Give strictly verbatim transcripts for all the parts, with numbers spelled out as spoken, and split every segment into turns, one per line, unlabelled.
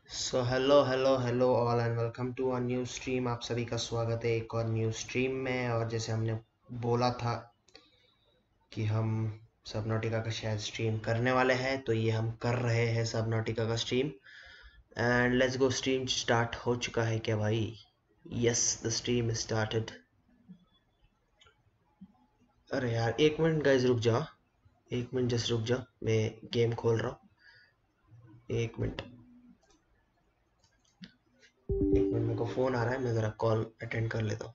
So hello hello hello all and welcome to a new stream. आप सभी का स्वागत है एक और न्यू स्ट्रीम में। और जैसे हमने बोला था कि हम सबनॉटिका का शायद स्ट्रीम करने वाले हैं, तो ये हम कर रहे हैं सबनॉटिका का stream. And let's go, stream start हो चुका है क्या भाई? Yes, the stream started. अरे यार एक मिनट गाइज, रुक जाओ। एक मिनट जस्ट रुक जाओ, मैं गेम खोल रहा हूँ। एक मिनट एक मिनट मेरे को फ़ोन आ रहा है, मैं ज़रा कॉल अटेंड कर लेता हूँ।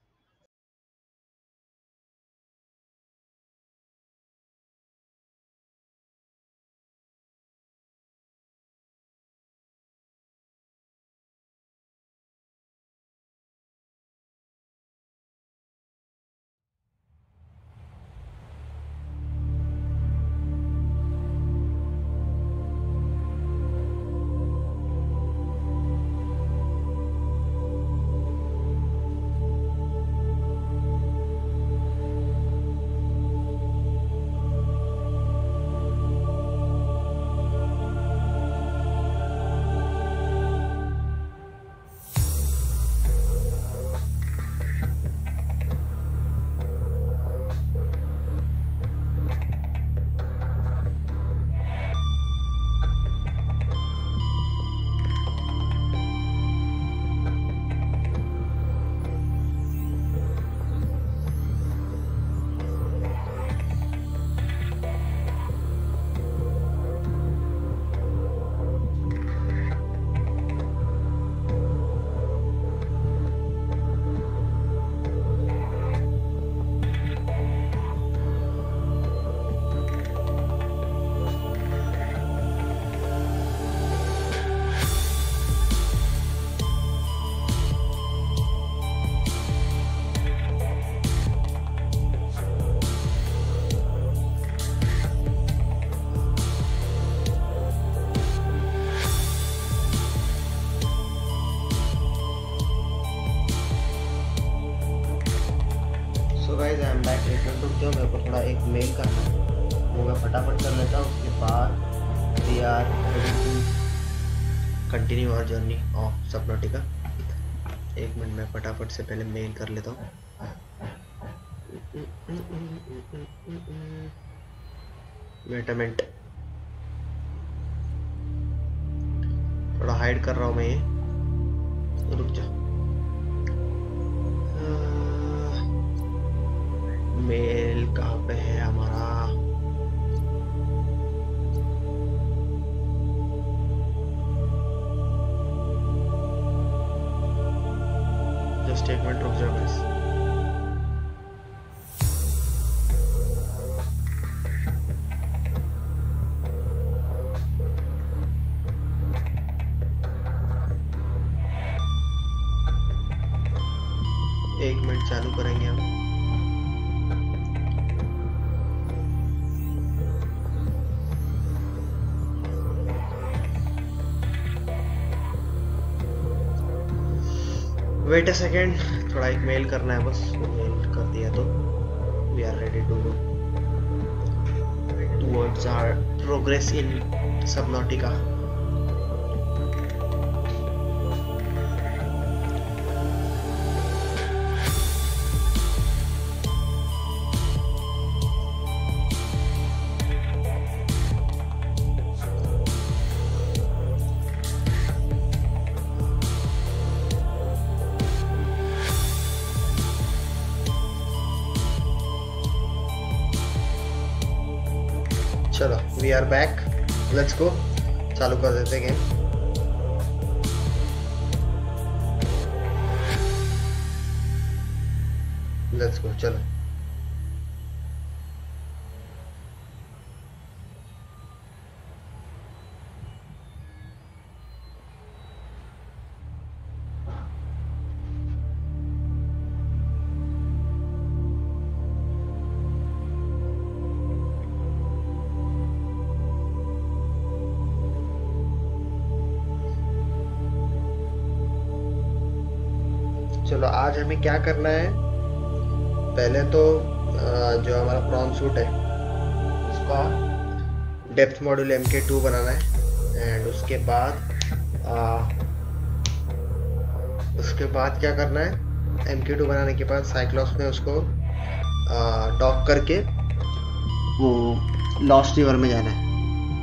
So guys I am back. एक मिनट रुक जाओ, मेरे को थोड़ा एक मेल करना है, वो मैं फटाफट कर लेता हूँ। उसके बाद we are ready to continue our journey of Subnautica. एक मिनट मैं फटाफट से पहले मेल कर लेता हूँ। वेट अ मिनट, थोड़ा हाइड कर रहा हूँ मैं ये, रुक जा। मेल कहाँ पे है हमारा? जस्ट एक मिनट रुक जाओ बस। एक मिनट चालू करेंगे हम। वेट अ सेकेंड, थोड़ा एक मेल करना है बस, वो मेल कर दिया तो we are ready to go towards our progress in Subnautica. चलो we are back, let's go, चालू कर देते गेम। लेट्स गो, चलो। चलो आज हमें क्या करना है? पहले तो जो हमारा प्रॉन सूट है उसका depth module M K two बनाना है। एंड उसके बाद उसके बाद क्या करना है, एम के टू बनाने के बाद साइक्लॉप्स में उसको डॉक करके वो लॉस्ट रिवर में जाना है।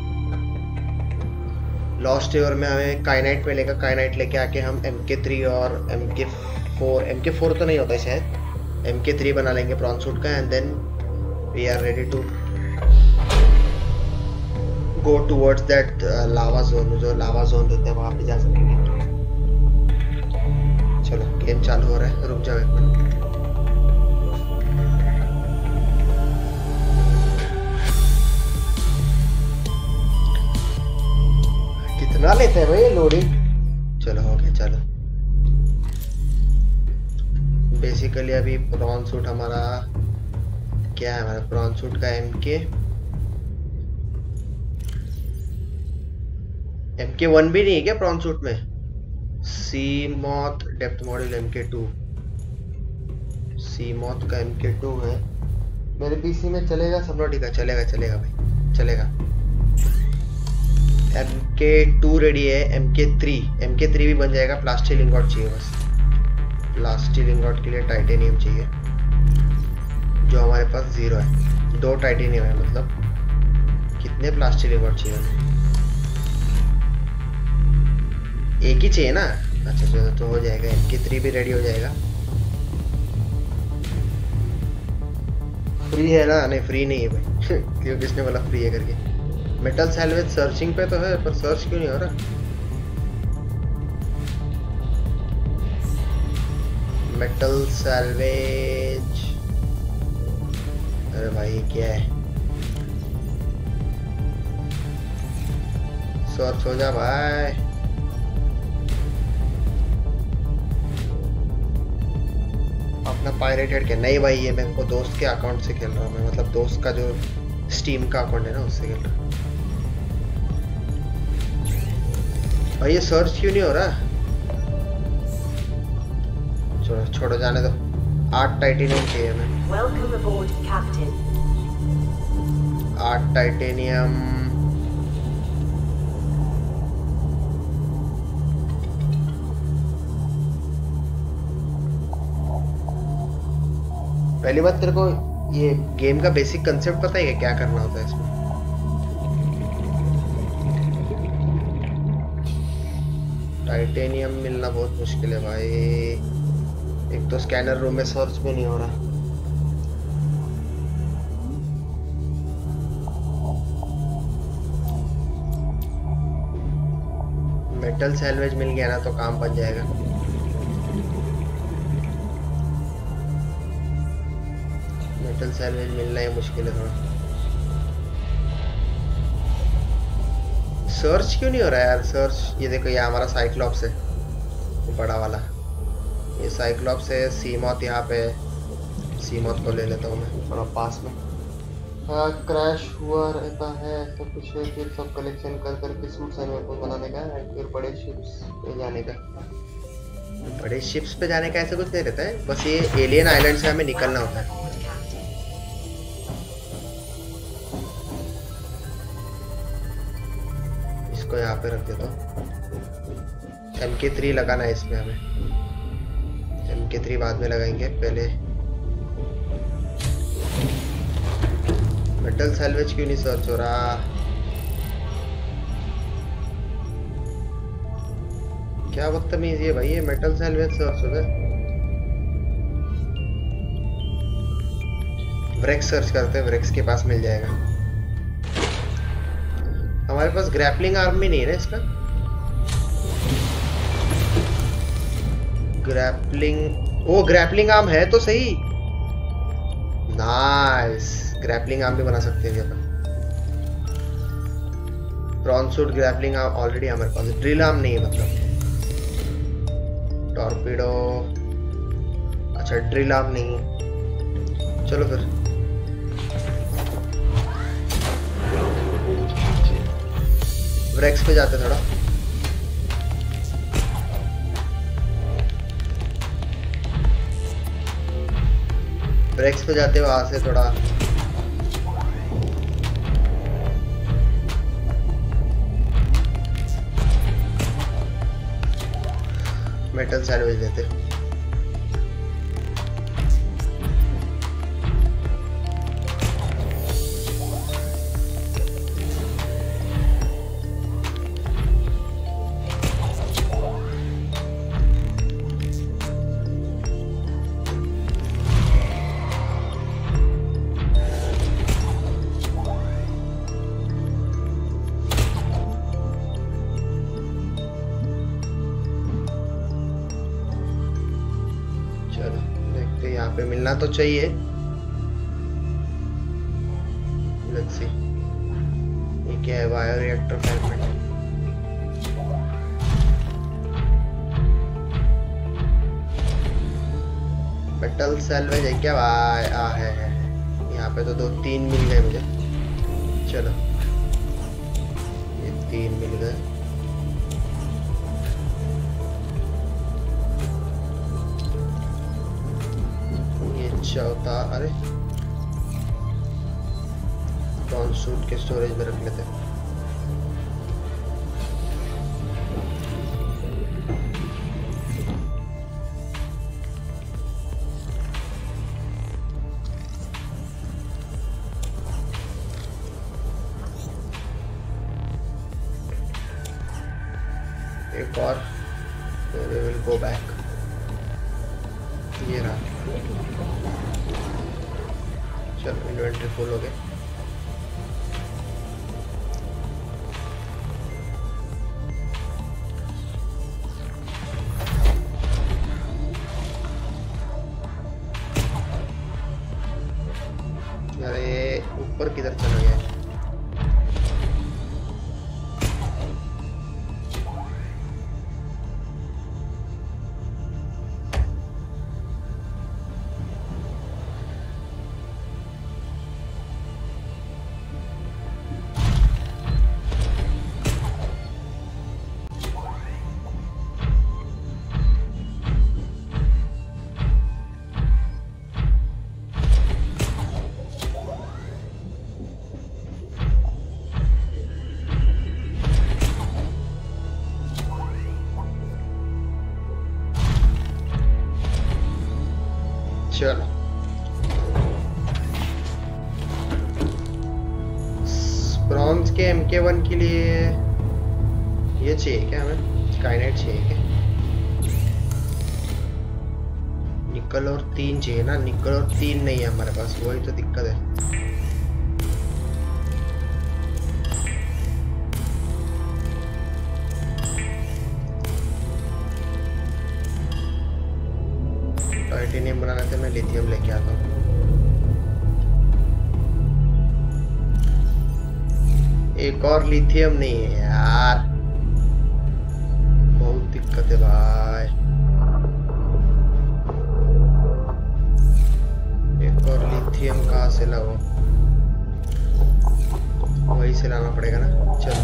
लॉस्ट रिवर में हमें काइनाइट मिलेगा, काइनाइट लेके आके हम एम के थ्री और एम के फोर, एम के फोर तो नहीं होता है शायद, एम के थ्री बना लेंगे प्रॉन सूट का, and then we are ready to go towards that lava zone. जो लावा जोन रहता है वहां पे जा सकेंगे। चलो गेम चालू हो रहा है, रुक जाओ एक मिनट। कितना लेते हैं भाई लोडिंग? चलो हो गया। चलो बेसिकली अभी प्रॉन सूट हमारा क्या है, हमारा प्रॉन सूट का M K M K one भी नहीं है क्या प्रॉन सूट में? Sea moth depth module M K two, sea moth का एम के टू है मेरे पीसी में। चलेगा सबनॉटिका? चलेगा चलेगा भाई चलेगा। एम के टू रेडी है, M K three M K three भी बन जाएगा। प्लास्टिक लिंगॉट चाहिए बस, प्लास्टिक लिंगॉट के लिए टाइटेनियम चाहिए जो हमारे पास जीरो है। दो टाइटेनियम है, मतलब कितने प्लास्टिक लिंगॉट चाहिए? एक ही चाहिए ना? अच्छा चलो तो हो जाएगा, एम के थ्री भी रेडी हो जाएगा। फ्री है ना? नहीं फ्री नहीं है भाई क्यों, किसने बोला फ्री है करके? मेटल सैल्वेज सर्चिंग पे तो है, पर सर्च क्यों नहीं हो रहा? मेटल सैल्वेज, अरे भाई क्या है? सर्च हो जा भाई। अपना पायरेटेड क्या? नहीं भाई ये मैं को दोस्त के अकाउंट से खेल रहा हूँ मैं, मतलब दोस्त का जो स्टीम का अकाउंट है ना उससे खेल रहा हूँ भाई। ये सर्च क्यों नहीं हो रहा? चलो छोड़ो जाने दो। आठ टाइटेनियम चाहिए हमें।
Welcome aboard, Captain.
आठ टाइटेनियम। पहली बात तेरे को ये गेम का बेसिक कंसेप्ट पता है कि क्या करना होता है इसमें? टाइटेनियम मिलना बहुत मुश्किल है भाई। एक तो स्कैनर रूम में सर्च भी नहीं हो रहा। मेटल सैल्वेज मिल गया ना तो काम बन जाएगा। मेटल सैल्वेज मिलना ही मुश्किल है थोड़ा। सर्च क्यों नहीं हो रहा है यार? सर्च, ये देखो ये हमारा साइक्लॉप्स है, बड़ा वाला ये साइक्लॉप्स है। सीमॉथ यहाँ पे, सीमॉथ को ले लेता हूँ मैं थोड़ा पास में। हाँ क्रैश हुआ रहता है तो कुछ है, फिर सब कलेक्शन कर करके सूट्स एंड वेपन बनाने का है, फिर बड़े शिप्स पे जाने का। बड़े शिप्स पे जाने का ऐसा कुछ नहीं रहता है, बस ये एलियन आइलैंड से हमें निकलना होता है। इसको यहाँ पे रख देता हूँ। एम के थ्री लगाना है इसमें हमें। एम के थ्री बाद में लगाएंगे, पहले मेटल सैल्वेज क्यों नहीं सर्च हो रहा? क्या बदतमीजी है भाई, ये मेटल सैल्वेज सर्च हो गया। व्रेक्स सर्च करते हैं, व्रेक्स के पास मिल जाएगा। हमारे पास ग्रैपलिंग आर्म भी नहीं है ना इसका। ग्रैपलिंग, ओ ग्रैपलिंग आर्म है तो सही। नाइस, ग्रैपलिंग आर्म भी बना सकते हैं अपन। Prawn suit grappling arm already हमारे पास है। ड्रिल आर्म नहीं है मतलब। टॉर्पीडो, अच्छा ड्रिल आर्म नहीं है। चलो फिर व्रेक्स पे जाते थोड़ा। व्रेक्स पे जाते वहां से थोड़ा मेटल सैलवेज लेते। यहाँ पे मिलना तो चाहिए। लेट्स सी ये क्या है, bio reactor fragment. Metal salvage है क्या भाई? आ है, है। यहाँ पे तो दो तीन मिल गए मुझे। चलो ये तीन मिल गए। चौथा, अरे ब्रॉन्ज सूट के स्टोरेज में रख लेते हैं। एक और, वी विल गो बैक। ये रहा, चलो इन्वेंटरी फुल हो गया। अरे ऊपर किधर चला गया? चलो ब्रॉन्ज के एम के वन के लिए ये चाहिए क्या हमें? काइनेट चाहिए क्या? निकल और तीन चाहिए ना? निकल और तीन नहीं है हमारे पास, वही तो दिक्कत है। टाइटेनियम बनाने से मैं लिथियम लेके आता हूँ। एक और लिथियम नहीं है यार, बहुत दिक्कत है भाई। एक और लिथियम कहाँ से लाऊं? वही से लाना पड़ेगा ना। चलो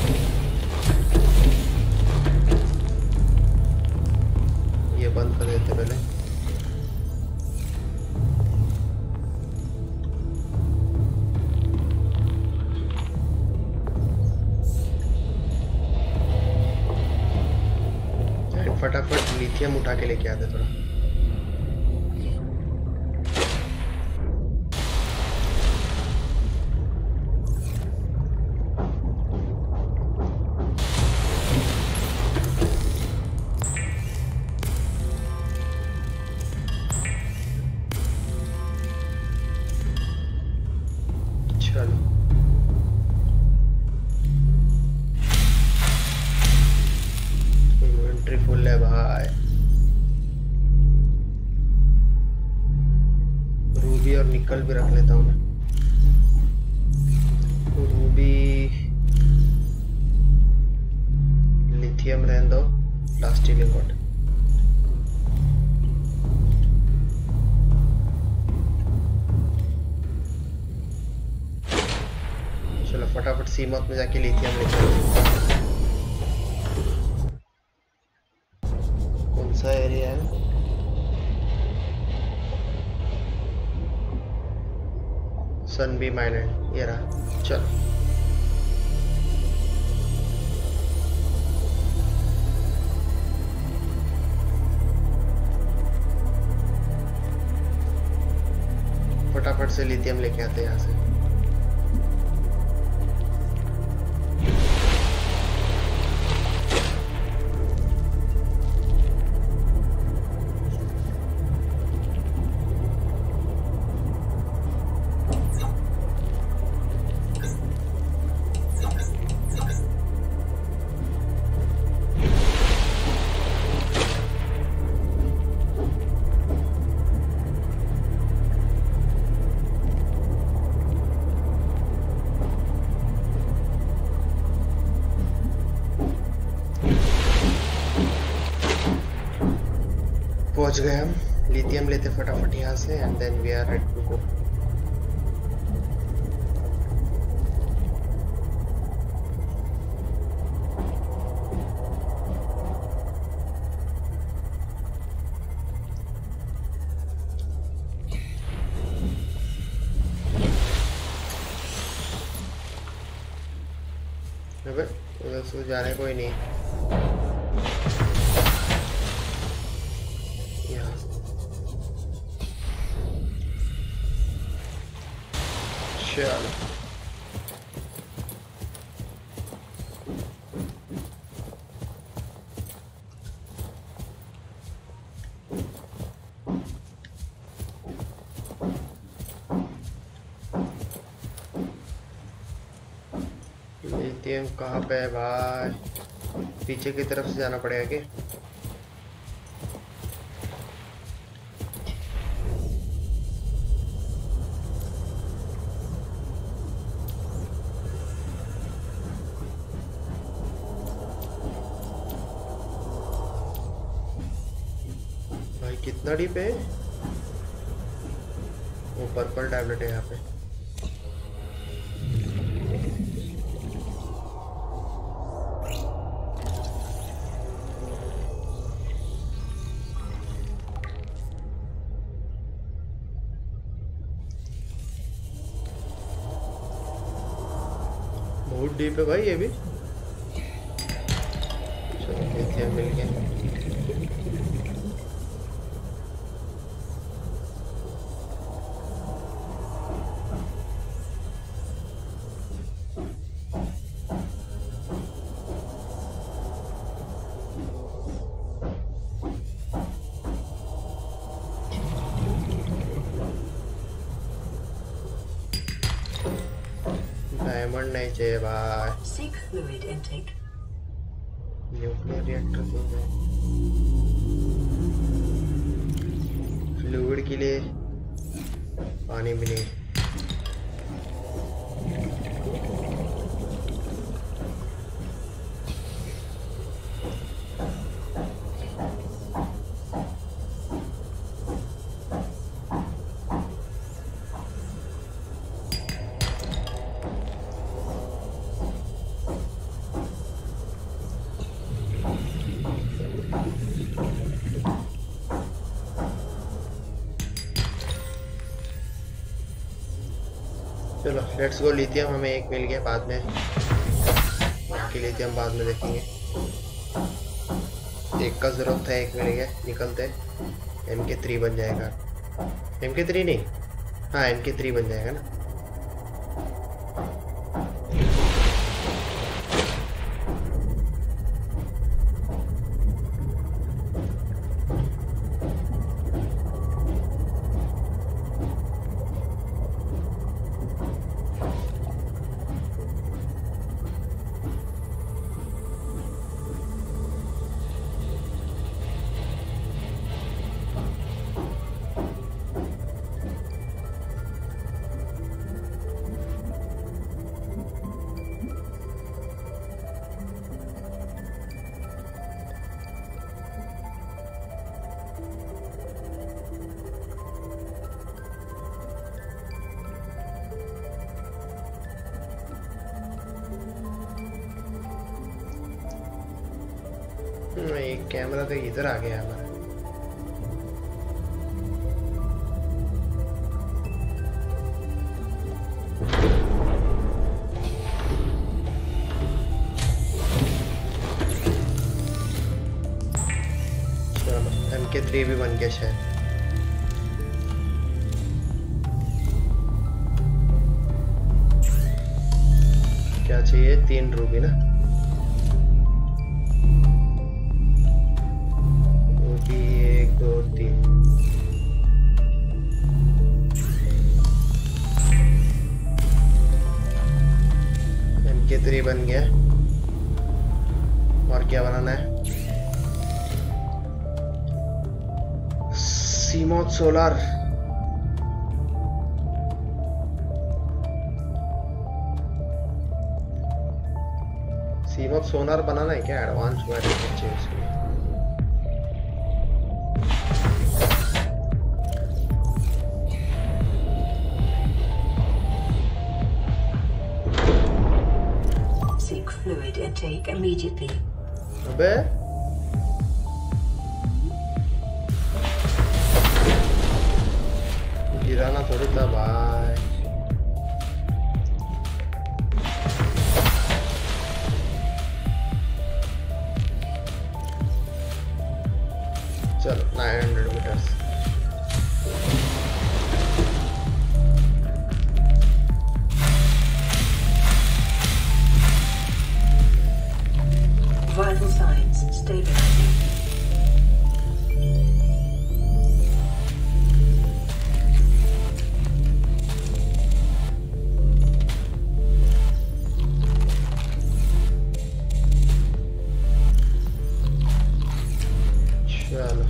ये बंद कर देते पहले। फटाफट लिथियम उठा के लेके आते थोड़ा। चलो इन्वेंटरी फुल है भाई। रूबी और निकल भी रख लेता हूँ मैं। रूबी, लिथियम रहने दो, प्लास्टिक लिंगोट। चलो फटाफट सीमत में जाके लिथियम लेके आओ। कौन सा एरिया है? सनबीम आइलैंड, ये रहा। चलो फटाफट से लिथियम लेके आते हैं यहाँ से। पहुंच गए हम। लिथियम लेते फटाफट यहाँ से and then we are ready to go. अबे उधर से जाने कोई नहीं। चलो लिथियम कहाँ पे है भाई? पीछे की तरफ से जाना पड़ेगा कि? कितना डीप है? वो पर्पल टैबलेट है यहाँ पे। बहुत डीप है भाई ये भी। चलो लिथियम मिल गया। डायमंड नहीं चाहिए भाई। न्यूक्लियर रिएक्टर फ्लूइड के लिए पानी भी नहीं। चलो लेट्स गो। लिथियम हमें एक मिल गया, बाद में बाकी लिथियम बाद में देखेंगे। एक का जरूरत है, एक मिल गया। निकलते एम के थ्री बन जाएगा। एम के थ्री नहीं, हाँ एम के थ्री बन जाएगा ना। नहीं, कैमरा तो इधर आ गया हमारा। चलो एम के थ्री भी बन गया शायद। क्या चाहिए? तीन रूबी ना, रूबी एक दो तीन। एम के थ्री बन गया। और क्या बनाना है? सीमोथ सोलर। सीमोथ सोनार बनाना है क्या? एडवांस वाले बच्चे उसके लिए।
Seek fluid intake immediately.
अबे गिराना थोड़ी था भाई। चलो nine hundred metres.
Vital signs stabilizing.
चलो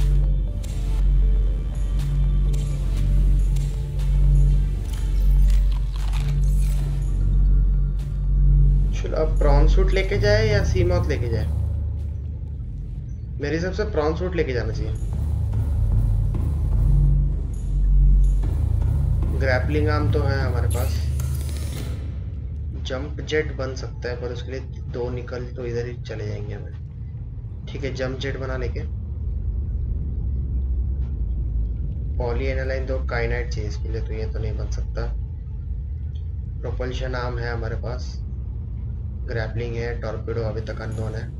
चलो अब प्रॉन सूट लेके जाए या सीमॉथ लेके जाए? मेरे हिसाब से प्रॉन सूट लेके जाना चाहिए। ग्रैपलिंग आर्म तो है हमारे पास। जंप जेट बन सकता है पर उसके लिए दो निकल तो इधर ही चले जाएंगे हमें। ठीक है, जंप जेट बना लेके। पॉली एनालाइन दो काइनाइट चाहिए इसके लिए, तो ये तो नहीं बन सकता। प्रोपल्शन आर्म है हमारे पास, ग्रैपलिंग है, टॉर्पेडो अभी तक अननोन है।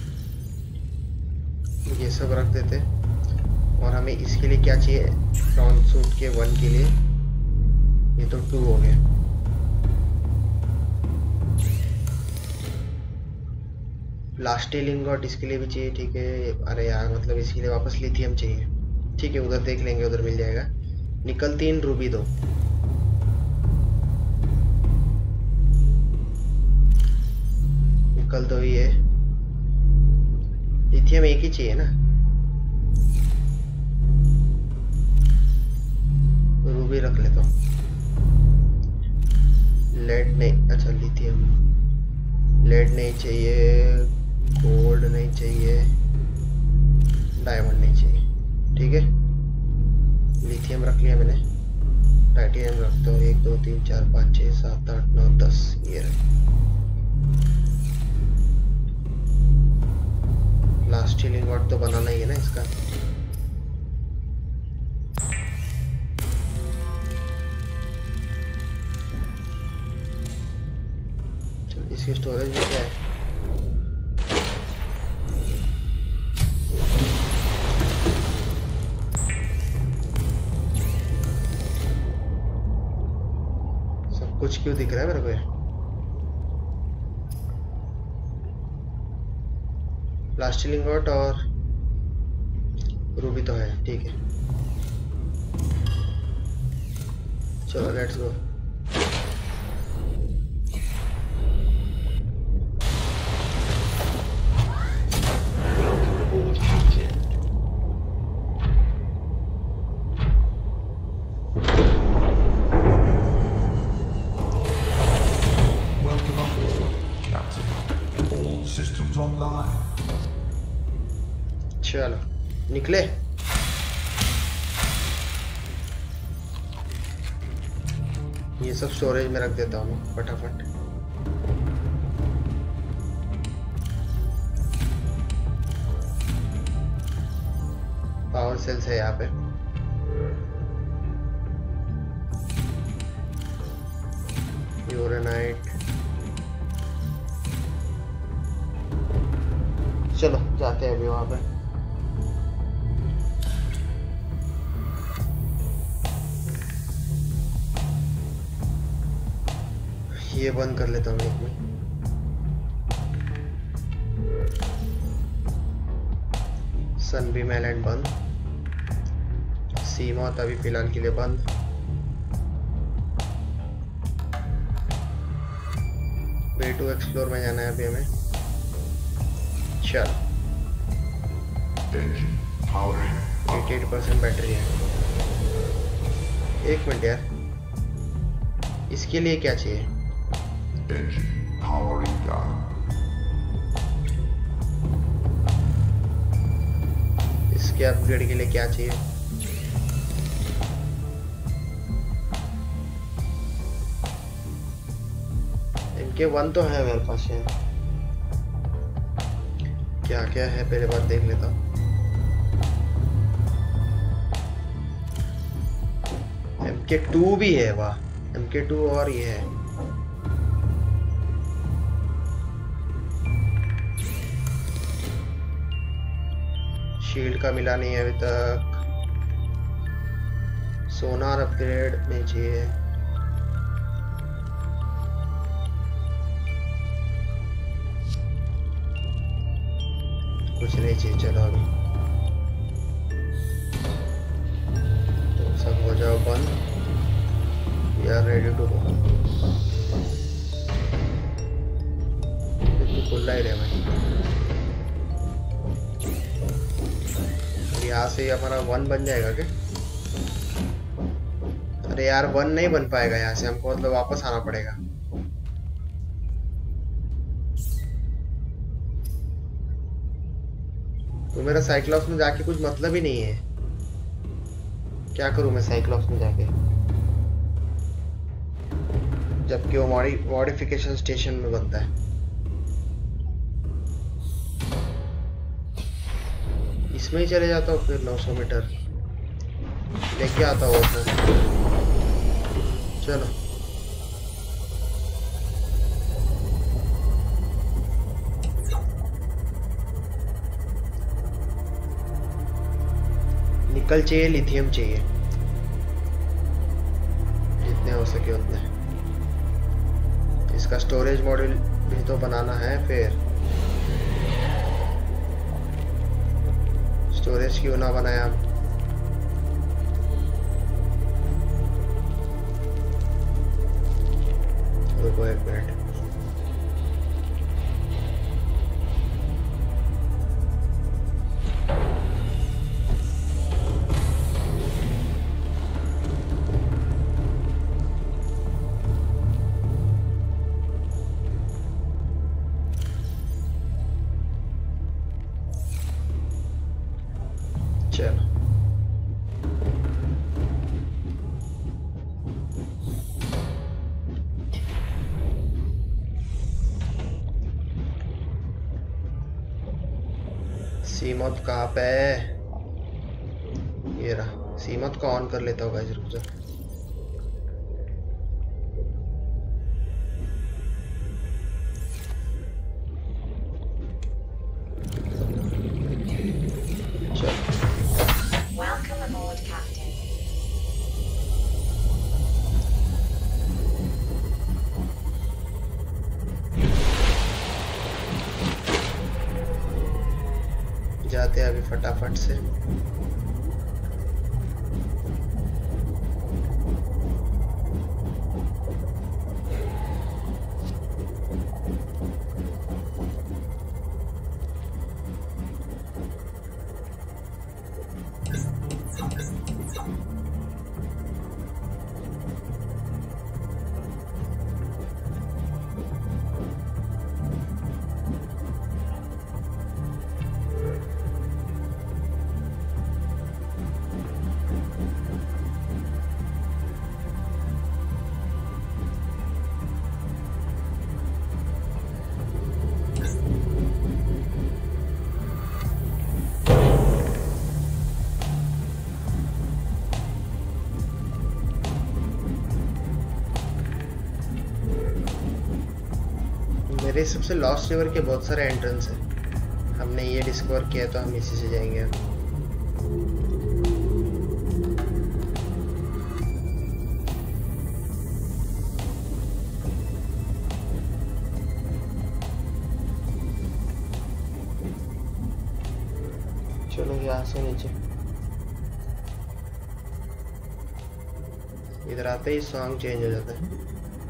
ये सब रख देते। और हमें इसके लिए क्या चाहिए? प्रॉन सूट के वन के लिए ये तो टू हो गए। लास्टी लिंगॉट इसके लिए भी चाहिए। ठीक है, अरे यार मतलब इसके लिए वापस लिथियम चाहिए। ठीक है, उधर देख लेंगे, उधर मिल जाएगा। निकल तीन, रूबी दो। निकल दो ही है, लिथियम एक ही चाहिए ना। रूबी रख लेता हूँ। लेड नहीं, अच्छा लिथियम। लेड नहीं चाहिए, गोल्ड नहीं चाहिए, डायमंड नहीं चाहिए। ठीक है, लिथियम रख लिया मैंने। टाइटेनियम रखता हूँ। एक दो तीन चार पाँच छः सात आठ नौ दस, ये रहे। लास्ट हीलिंग वर्ड तो बनाना ही है ना इसका। चल इसकी स्टोरेज में क्या है? सब कुछ क्यों दिख रहा है मेरे को? लास्ट लिंगॉट और रूबी तो है। ठीक है, चलो लेट्स गो। चलो निकले। ये सब स्टोरेज में रख देता हूँ फटाफट। पावर सेल्स है यहाँ पे। यूरेनाइट। चलो जाते हैं अभी वहां पे। ये बंद कर लेता हूँ एक मिनट। सनबीम आइलैंड बंद, सीमौत अभी फिलहाल के लिए बंद। वे टू एक्सप्लोर में जाना है अभी हमें। चल अठासी परसेंट बैटरी है। एक मिनट यार, इसके लिए क्या चाहिए? इसके अपग्रेड के लिए क्या चाहिए? इनके वन तो है मेरे पास है। क्या क्या है पहले बार देख लेता हूँ। एम के टू भी है, वाह। एम के टू और ये है। शील्ड का मिला नहीं है अभी तक। सोनार अपग्रेड नहीं चाहिए। कुछ नहीं चाहिए। चलो अभी तो सब हो जाओ बंद। We are ready to go. तो खुला ही रहे भाई। यहाँ से हमारा वन बन जाएगा क्या? अरे यार वन नहीं बन पाएगा यहाँ से, हमको मतलब वापस आना पड़ेगा। तो मेरा साइक्लॉप्स में जाके कुछ मतलब ही नहीं है। क्या करूं मैं साइक्लॉप्स में जाके, जबकि वो मॉडि मॉडिफिकेशन स्टेशन में बनता है। इसमें ही चले जाता हूँ फिर। नौ सौ मीटर लेके आता हूँ वो। चलो निकल चाहिए, लिथियम चाहिए, जितने हो सके उतने। इसका स्टोरेज मॉड्यूल भी तो बनाना है। फिर स्टोरेज क्यों ना बनाया? रुको एक मिनट। चलो सीमत कहाँ पे है? ये रहा। सीमत को ऑन कर लेता होगा। रुक जा। जाते हैं अभी फटाफट से। मेरे हिसाब से लॉस्ट रिवर के बहुत सारे एंट्रेंस हैं। हमने ये डिस्कवर किया तो हम इसी से जाएंगे। चलो यहाँ से नीचे, इधर आते ही सॉन्ग चेंज हो जाता है।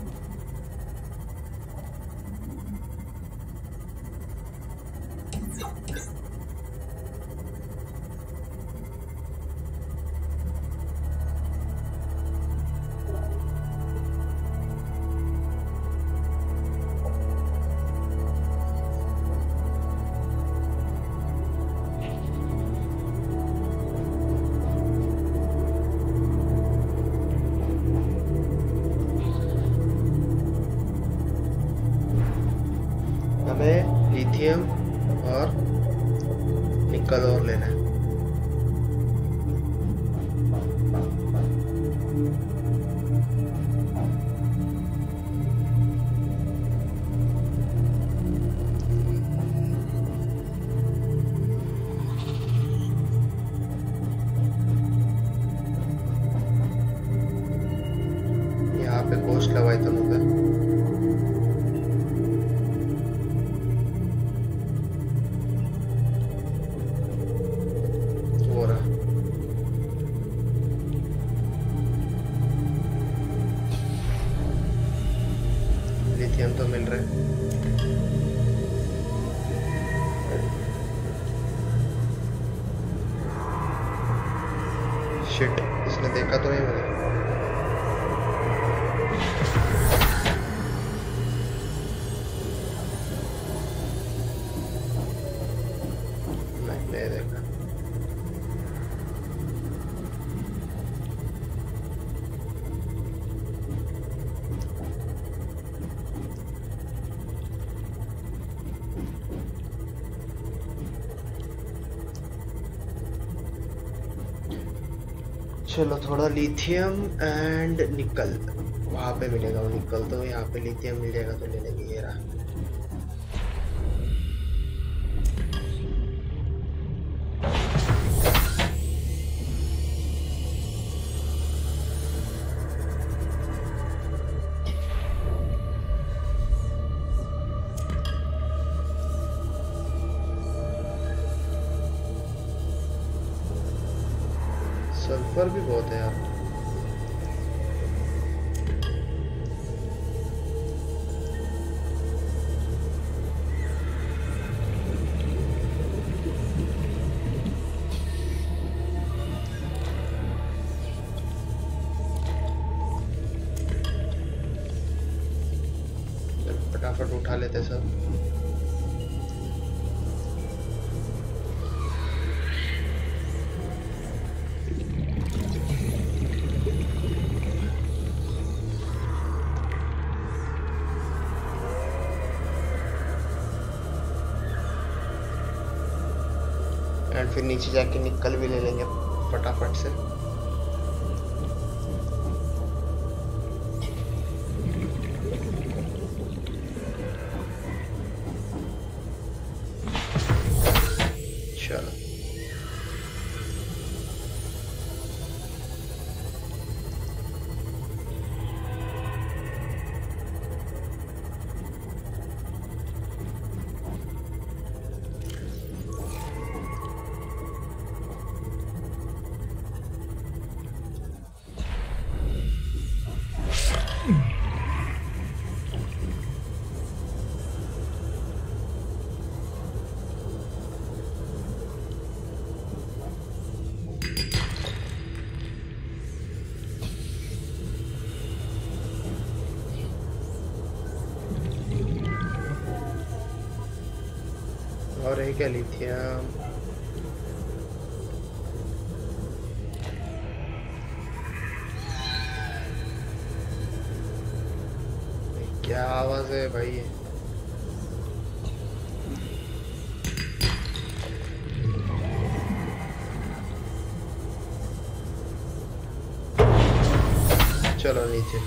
हमें लिथियम और निकल और लेना है। यहाँ पे कोस्ट लवाइथन होता है। लिथियम तो मिल रहा है। शिट, इसने देखा तो नहीं मुझे। नहीं नहीं देखा। चलो थोड़ा लिथियम एंड निकल वहां पे मिलेगा। वो निकल तो यहाँ पे लिथियम मिल जाएगा तो ले लेंगे। ये रहा। सल्फर भी बहुत है यार। फटाफट उठा लेते सब। एंड फिर नीचे जाके निकल भी ले लेंगे फटाफट से। चलो और है क्या लिथियम? क्या आवाज है भाई? चलो नीचे।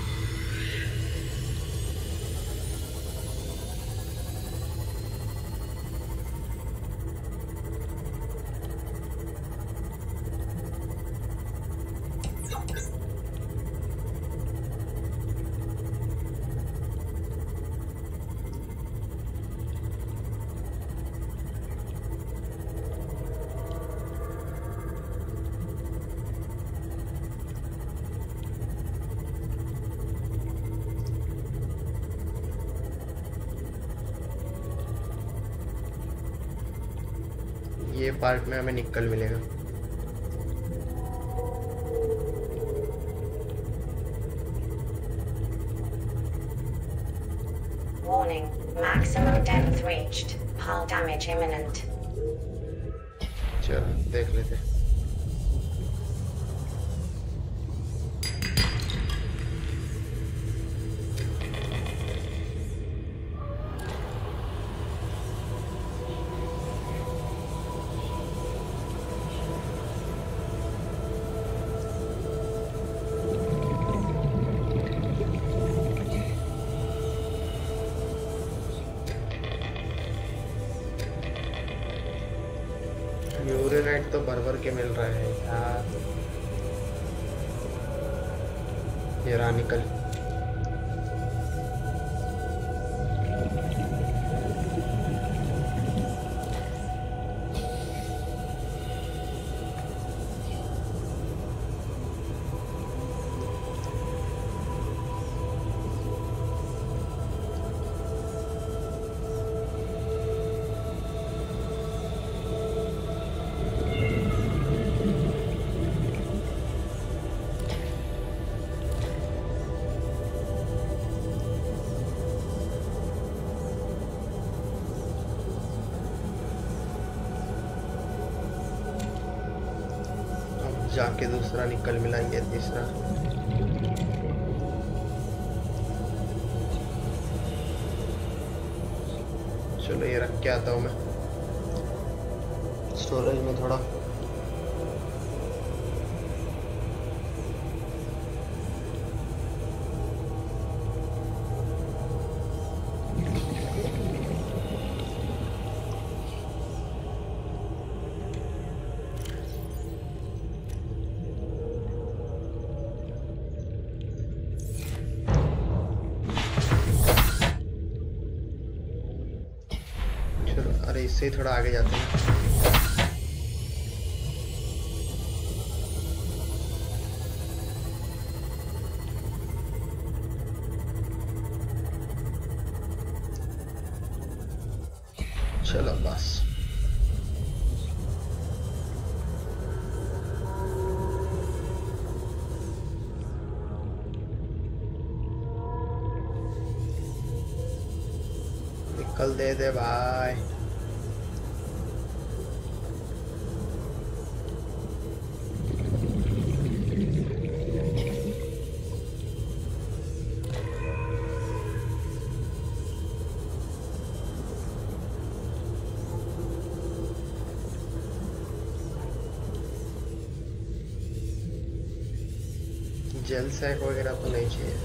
ये पार्ट में हमें निकल मिलेगा।
Warning, maximum depth reached. Hull damage imminent.
चलो देख लेते हैं। यूरेनाइट तो भर भर के मिल रहा है यार। ये रहा निकल। जाके दूसरा निकल मिला, ये तीसरा। चलो ये रख के आता हूँ मैं स्टोरेज में थोड़ा। अरे इससे ही थोड़ा आगे जाते हैं। चलो बस निकल दे दे भाई। जेल सैक वगैरह तो नहीं चाहिए।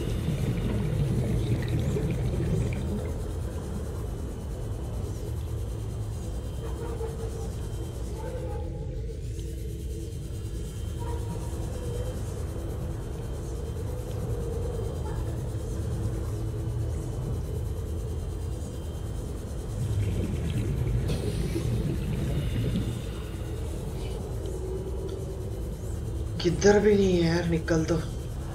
किधर भी नहीं है यार, निकल तो।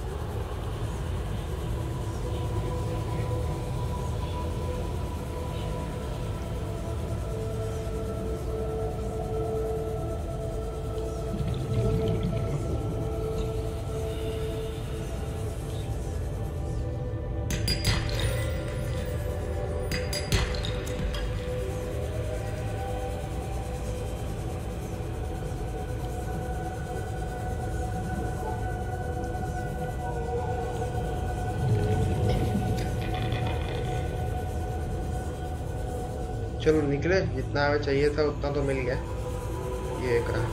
चलो निकले, जितना हमें चाहिए था उतना तो मिल गया। ये एक रहा।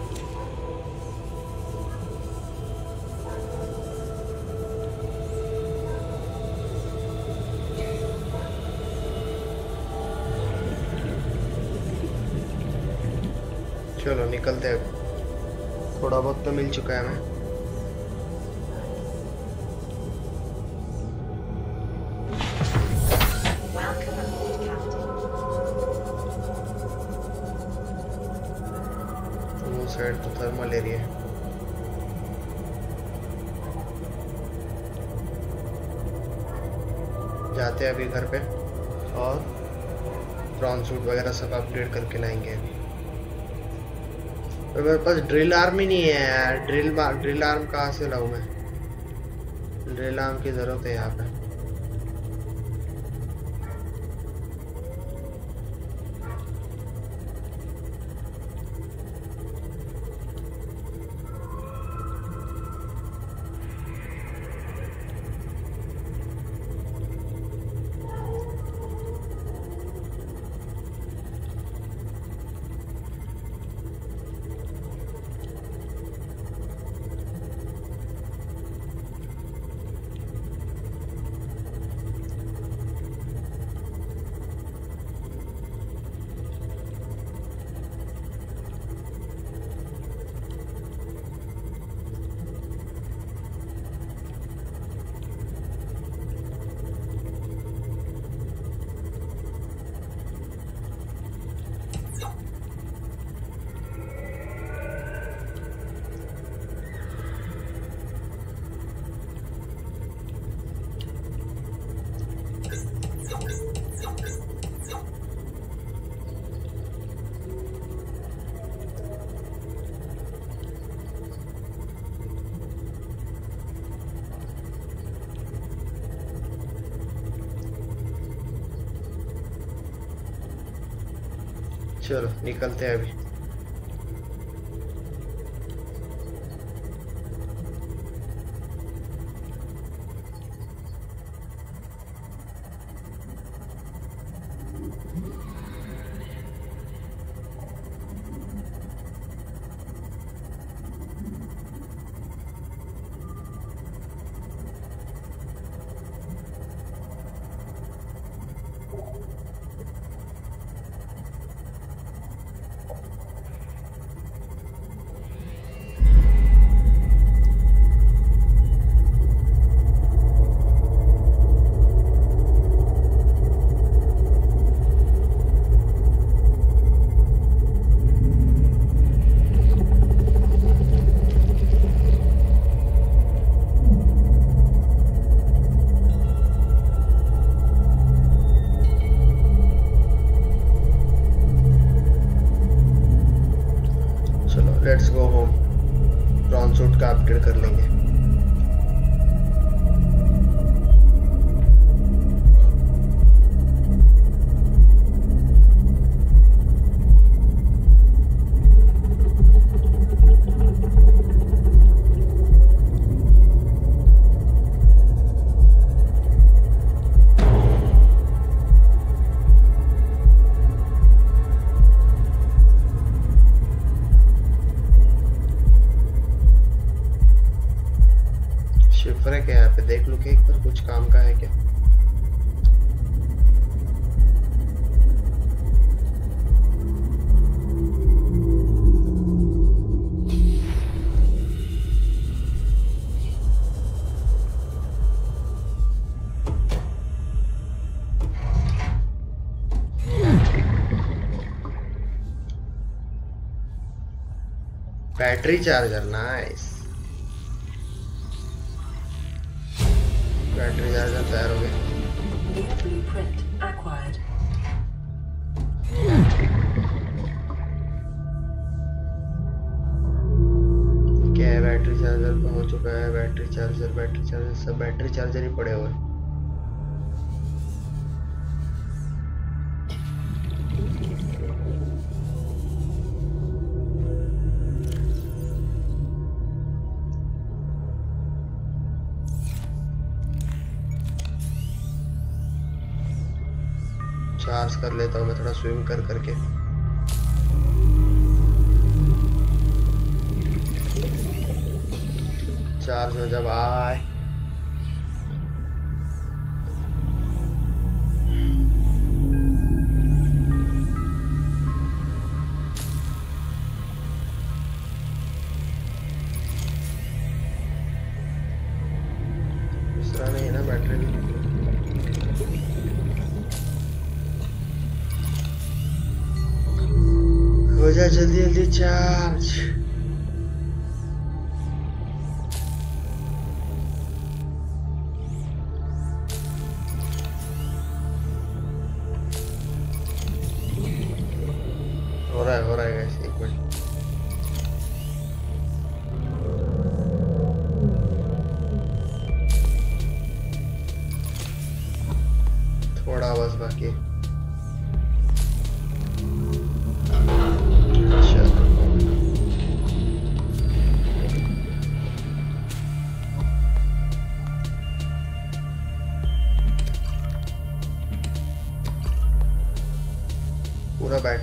चलो निकलते हैं, थोड़ा बहुत तो मिल चुका है हमें। साइड तो थर्मल एरिया है। जाते हैं अभी घर पे और प्रॉन सूट वगैरह सब अपग्रेड करके लाएंगे अभी। तो मेरे पास ड्रिल आर्म ही नहीं है यार। ड्रिल ड्रिल आर्म कहाँ से लाऊं मैं? ड्रिल आर्म की जरूरत है यहाँ पे। चलो निकलते हैं अभी। Let's go home. Prawn suit का अपग्रेड कर लेंगे। शिफ्र है क्या यहाँ पे? देख लो कि एक बार कुछ काम का है क्या। Battery charger, nice. Battery charger तैयार हो गया।
New blueprint acquired.
क्या है? बैटरी चार्जर पे हो चुका है। बैटरी चार्जर बैटरी चार्जर सब बैटरी चार्जर ही पड़े हुए हैं। चार्ज कर लेता हूँ मैं थोड़ा स्विम कर करके। चार्ज हो जब आए। दूसरा नहीं है ना बैटरी भी। हो जाए जल्दी जल्दी चार्ज। हो रहा है हो रहा है गाइस, एक मिनट।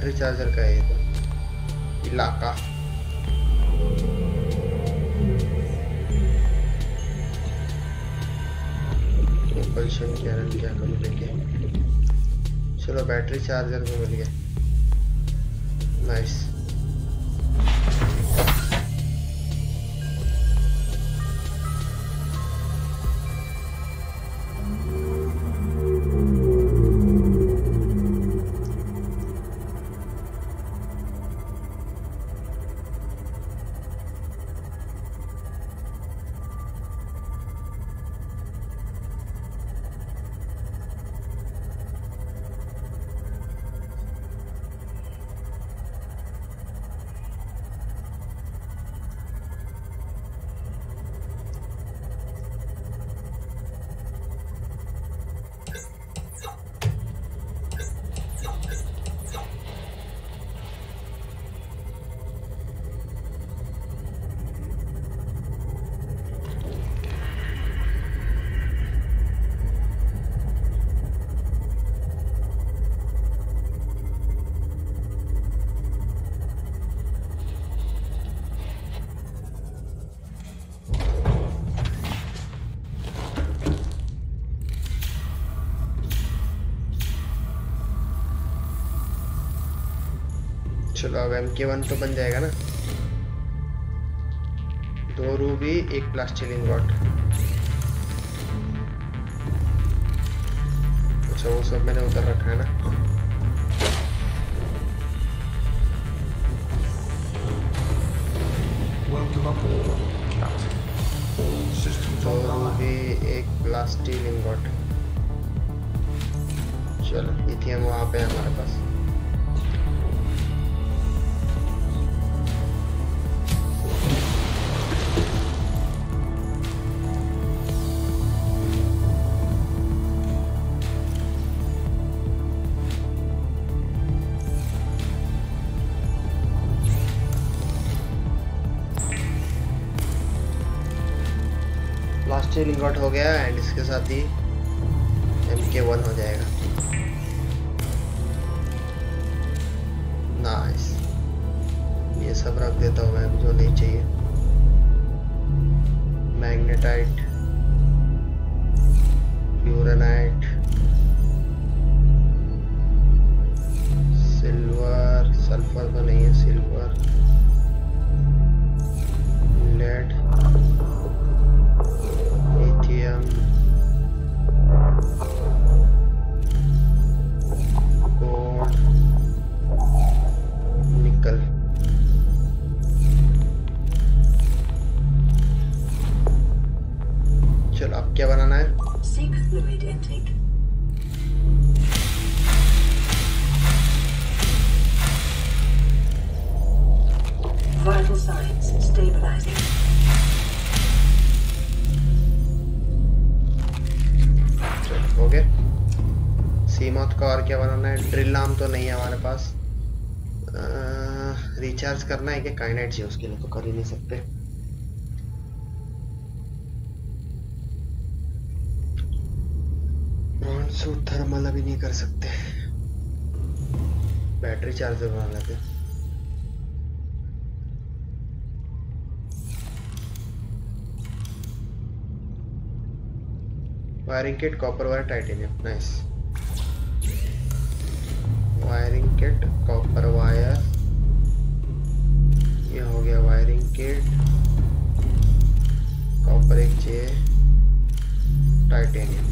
बैटरी चार्जर का है तो इलाका। कंपल्शन क्या क्या करूँ लेके। चलो बैटरी चार्जर को मिल गया। नाइस। चलो अब एम के वन तो बन जाएगा ना। दो रूबी एक प्लास्टिलिंग रॉड। अच्छा वो सब मैंने उधर रखा है ना। दो रूबी एक प्लास्टिलिंग रॉड। चलो लिथियम वहाँ पे हमारे पास। प्लास्टिलिंग रॉड हो गया एंड इसके साथ ही एम के वन हो जाएगा। नाइस। ये सब रख देता हूँ मैं जो नहीं चाहिए। मैग्नेटाइट, यूरेनाइट, सिल्वर, सल्फर तो नहीं है, सिल्वर, लेड, लिथियम, गोल्ड, निकल। चलो अब क्या बनाना है?
Seek fluid intake. Vital signs stabilizing.
चलो हो गया। सीमौथ का और क्या बनाना है? ड्रिल आर्म तो नहीं है हमारे पास। रिचार्ज करना है कि काइनेट चाहिए उसके लिए तो कर ही नहीं सकते। सूट थर्मल अभी नहीं कर सकते। बैटरी चार्जर बना लेते। Wiring kit, copper wire, titanium. Nice. Wiring kit, copper wire, ये हो गया वायरिंग किट। कॉपर एक चाहिए, टाइटेनियम।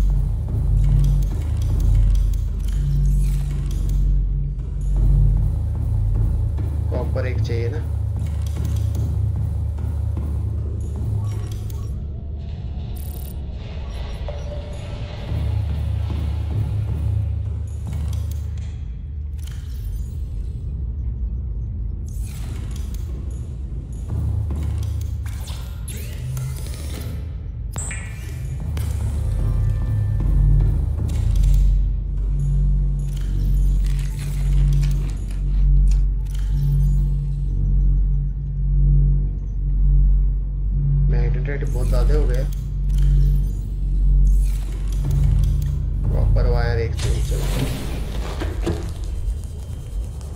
कॉपर एक चाहिए ना। बहुत ज्यादा हो गया। कॉपर वायर एक चाहिए। चलो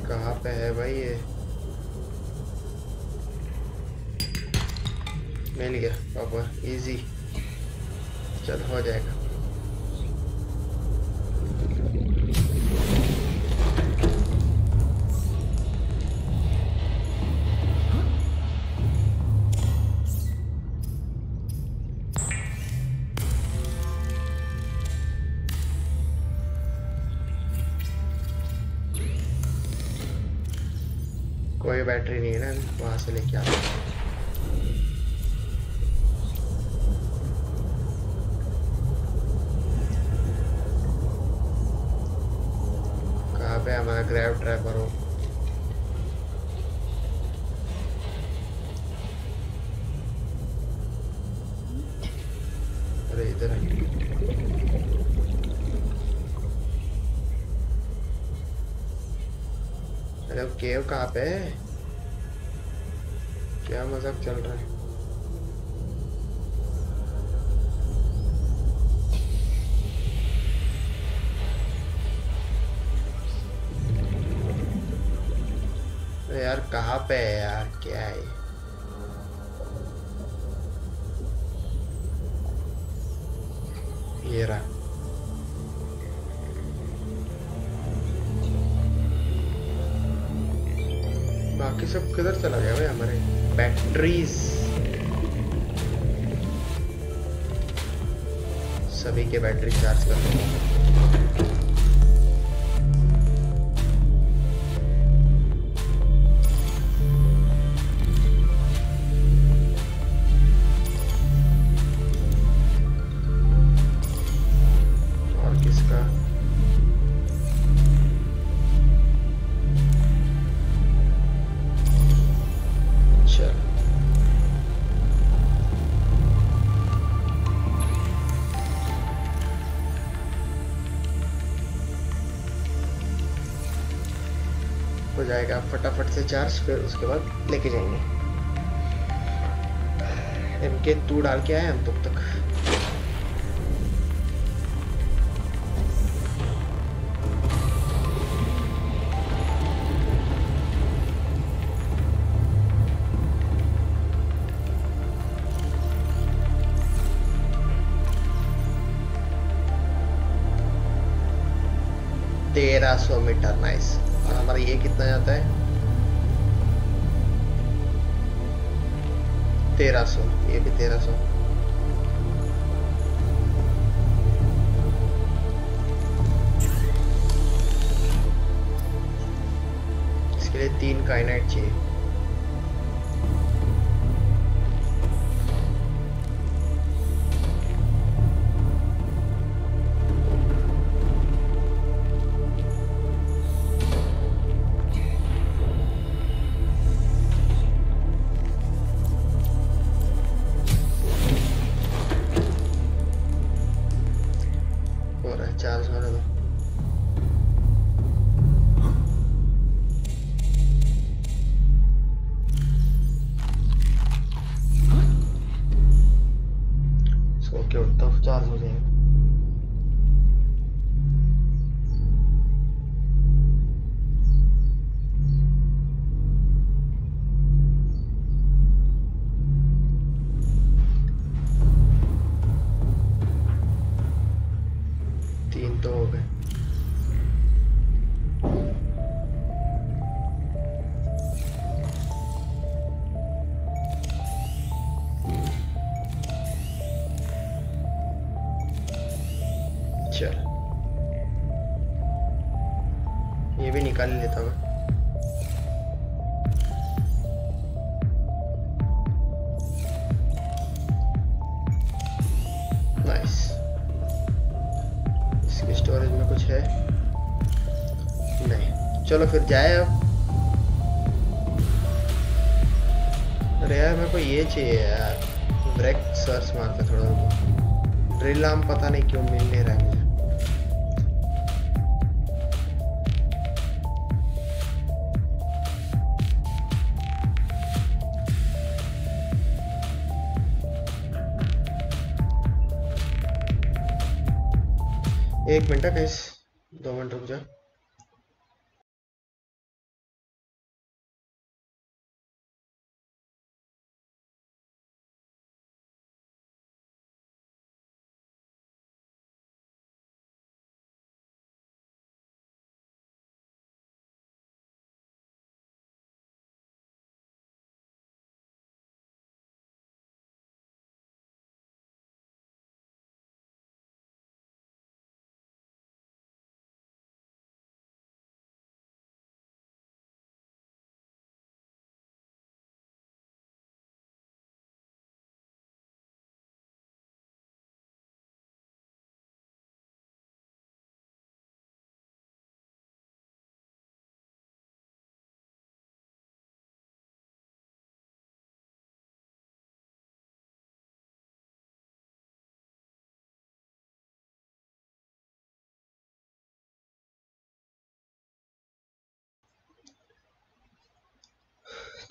कहाँ पे है भाई ये? मिल गया पापा, इजी। चल हो जाएगा। कोई बैटरी नहीं है ना, वहां से लेके आता हूँ। कहाँ पे हमारा ग्रैब ट्रैपर हो? अरे इधर है। अरे वो केव कहाँ पे है? क्या मजाक चल रहा है? अरे यार कहाँ पे है यार, क्या है ये? रहा। बाकी सब किधर चला गया भाई? हमारे बैटरीज सभी के बैटरी चार्ज कर दो। और किसका? चल हो जाएगा फटाफट से चार्ज, फिर उसके बाद लेके जाएंगे। एम के टू डाल के आए हम तब तक। तेरह सौ मीटर, नाइस। और हमारा ये कितना जाता है? तेरह सौ, ये भी तेरह सौ। इसके लिए तीन काइनाइट चाहिए। चार्ज होने दो। सो के उठता हूँ, चार्ज हो जाएगा। तीन तो हो गए। चल ये भी निकाल लेता हूँ। नाइस। इसके स्टोरेज में कुछ है? नहीं। चलो फिर जाए अब। अरे यार मेरे को ये चाहिए यार, ब्रेक सर्च मारते थोड़ा रुको। ड्रिल आर्म पता नहीं क्यों मिल नहीं रहा है मुझे। एक मिनट, कैसे दो मिनट रुक जा।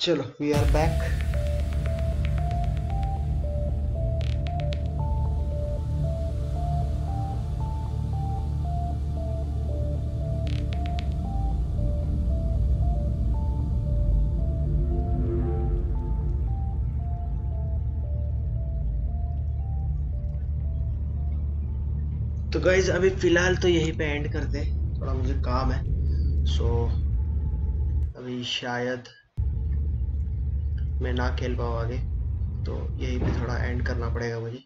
चलो वी आर बैक। तो गाइज अभी फिलहाल तो यहीं पे एंड करते हैं, थोड़ा मुझे काम है। सो so, अभी शायद मैं ना खेल पाऊँ आगे, तो यहीं पे थोड़ा एंड करना पड़ेगा मुझे,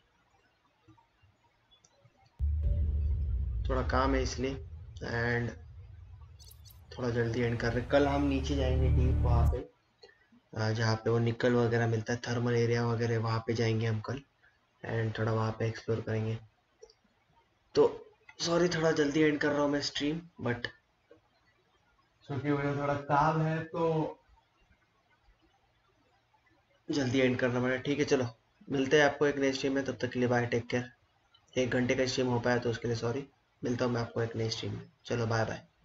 थोड़ा काम है इसलिए। एंड थोड़ा जल्दी एंड कर रहे। कल हम नीचे जाएंगे डीप, वहाँ पे जहाँ पे वो निकल वगैरह मिलता है, थर्मल एरिया वगैरह, वहाँ पे जाएंगे हम कल। एंड थोड़ा वहाँ पे एक्सप्लोर करेंगे। तो सॉरी थोड़ा जल्दी एंड कर रहा हूँ मैं स्ट्रीम, बट क्योंकि मुझे थोड़ा काम है तो जल्दी एंड करना पड़ेगा। ठीक है चलो, मिलते हैं आपको एक नई स्ट्रीम में, तब तक के लिए बाय, टेक केयर। एक घंटे का स्ट्रीम हो पाया तो उसके लिए सॉरी। मिलता हूँ मैं आपको एक नई स्ट्रीम में, चलो बाय बाय।